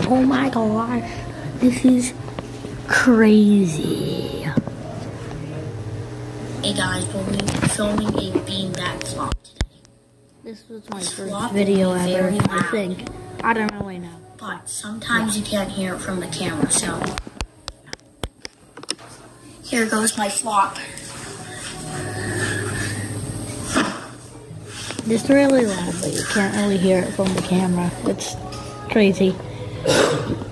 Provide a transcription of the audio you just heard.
Oh my gosh, this is crazy. Hey guys, we'll be filming a beanbag flop today. This was my first video ever, I think. I don't really know. But sometimes you can't hear it from the camera, so here goes my flop. It's really loud, but you can't really hear it from the camera. It's crazy.